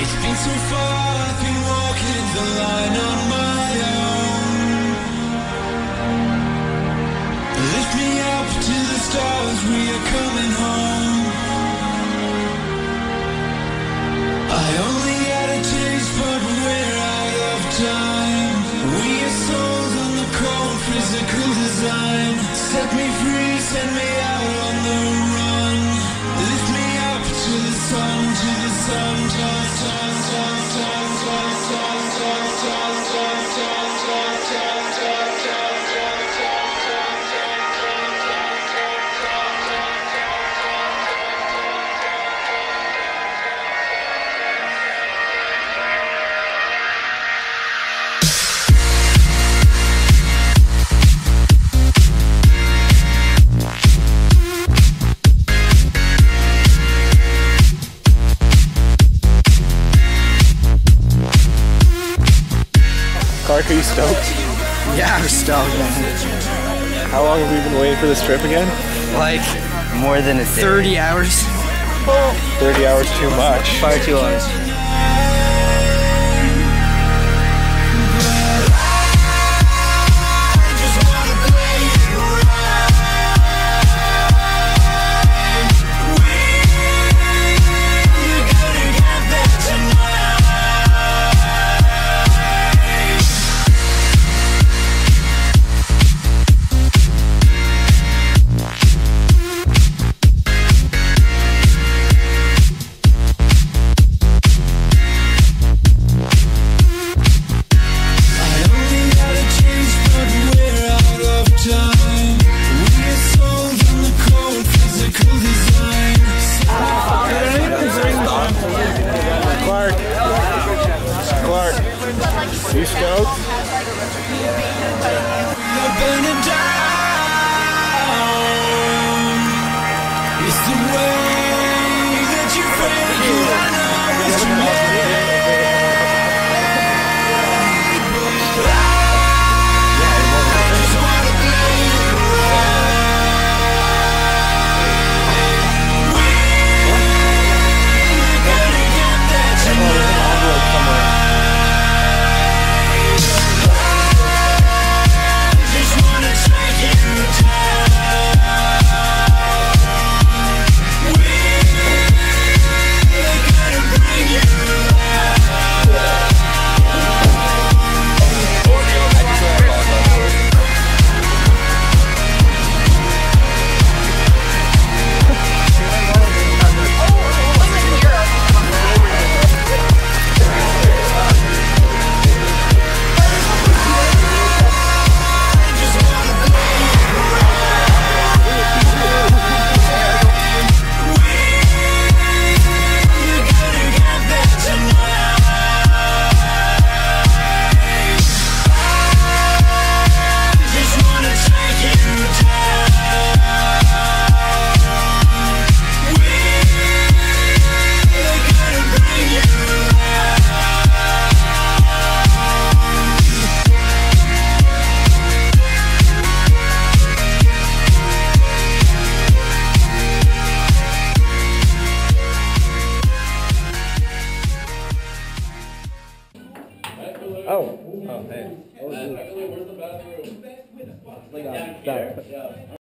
Been so far, I've been walking the line on my own. Lift me up to the stars, we are coming home. I only had a taste, but we're out of time. We are souls on the cold physical design. Set me free, send me out on the run. Lift me up to the sun, to the sun, Clark, are you stoked? Yeah, I'm stoked, man. How long have we been waiting for this trip again? Like, more than 30 hours. 30 hours too much. Far too long. Clark, you stoked? It's the way that you fake it, I know it's too late. Oh, hey.